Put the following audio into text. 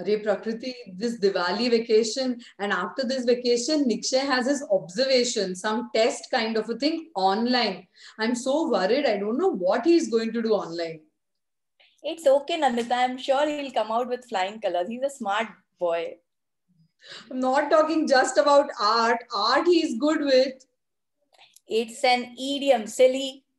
Arey Prakriti, this Diwali vacation, and after this vacation, Nikshay has his observation, some test kind of a thing online. I'm so worried. I don't know what he's going to do online. It's okay, Nandita. I'm sure he'll come out with flying colors. He's a smart boy. I'm not talking just about art. Art he's good with. It's an idiom, silly.